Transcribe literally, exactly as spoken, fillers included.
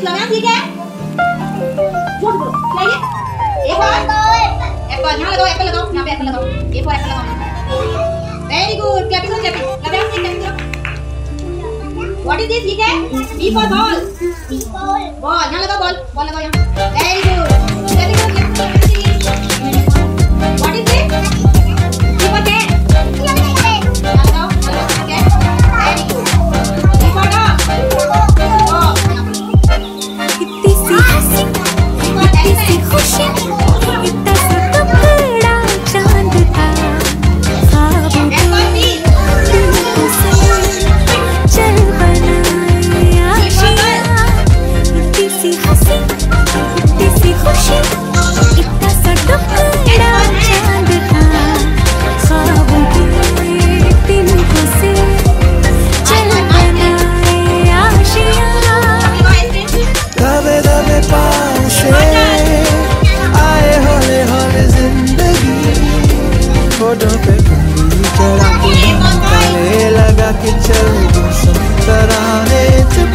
लगाना ठीक है। जोर बोलो क्या ये? एक बार एप्पल यहाँ लगाओ, एप्पल लगाओ, यहाँ पे एप्पल लगाओ, ए फॉर एप्पल लगाओ। वेरी गुड, क्लैपिंग करो, क्लैपिंग लगाओ, क्लैपिंग करो। What is this? ये है बी फॉर बॉल, बॉल यहाँ लगाओ, बॉल बॉल लगाओ यहाँ। वेरी गुड, क्लैपिंग करो, क्लैपिंग करो। What is this? B for cat, यहाँ लगाओ, यहाँ cat. Very good, B for dog, कितनी सी हंसी, कितनी सी खुशी, कितना सा टुकड़ा चांद था, ख्वाबों को चल बनाए आशियाँ। कितनी सी हंसी, कितनी सी खुशी, कितना सा टुकड़ा चांद था, ख्वाबों के तिनकों से चल बनाए आशियाँ। दबे दबे पाँव से आए हौले हौले जिंदगी, होठों पे चढ़ा के गले लगा के चल तराने